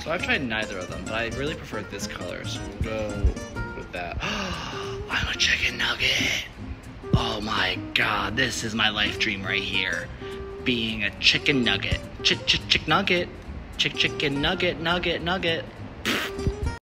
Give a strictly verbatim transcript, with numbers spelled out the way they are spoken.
So I've tried neither of them, but I really prefer this color, so we'll go with that. I'm a chicken nugget. Oh my god, this is my life dream right here. Being a chicken nugget. Chick chick chick nugget. Chick chicken nugget nugget nugget.